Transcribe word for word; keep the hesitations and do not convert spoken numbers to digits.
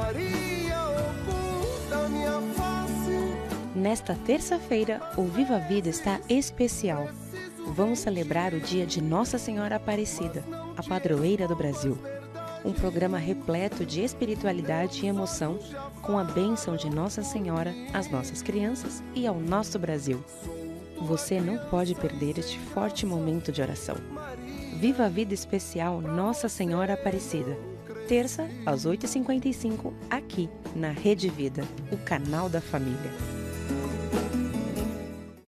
Nesta terça-feira, o Viva a Vida está especial. Vamos celebrar o dia de Nossa Senhora Aparecida, a padroeira do Brasil. Um programa repleto de espiritualidade e emoção, com a bênção de Nossa Senhora às nossas crianças e ao nosso Brasil. Você não pode perder este forte momento de oração. Viva a Vida especial Nossa Senhora Aparecida. Terça, às oito e cinquenta e cinco, aqui na Rede Vida, o canal da família.